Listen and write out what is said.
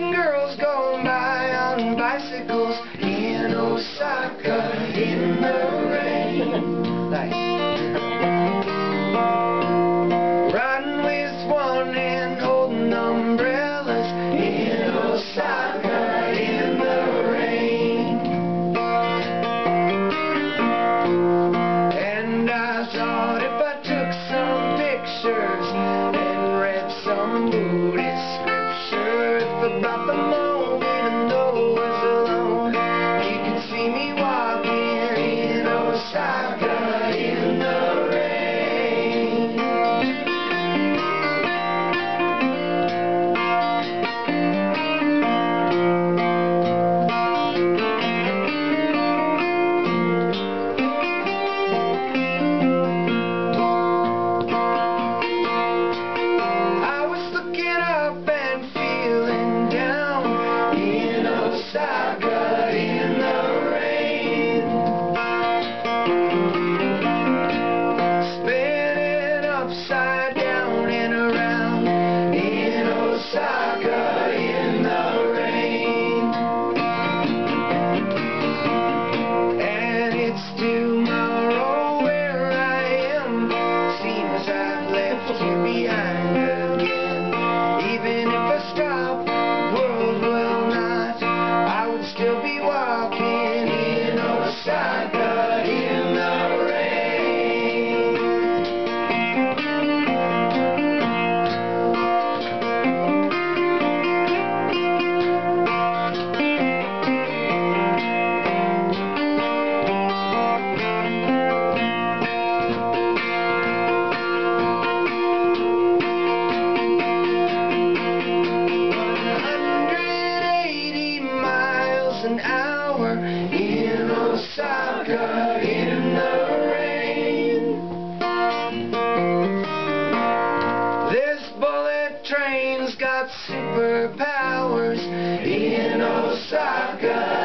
girls going by on bicycles in Osaka in the rain. Nice. Riding with one hand, holding umbrellas in Osaka in the rain. And I thought if I took some pictures and read some Buddhist scripture, if I brought them home even though I was alone, you could see me walking in Osaka in the rain. Osaka in the rain, spinning upside down and around in Osaka in the rain. And it's tomorrow where I am, seems I've left you behind again. Even if I stop, the world will not, I would still be walking in Osaka in the rain. An hour in Osaka in the rain. This bullet train's got superpowers in Osaka